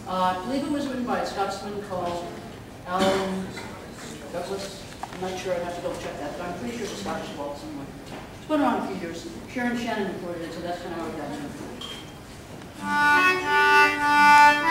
I believe it was written by a Scotsman called Alan Douglas. I'm not sure, I'd have to double check that, but I'm pretty sure it's a Scottish waltz somewhere. It's been around a few years. Sharon Shannon recorded it, so that's kind of how I got it.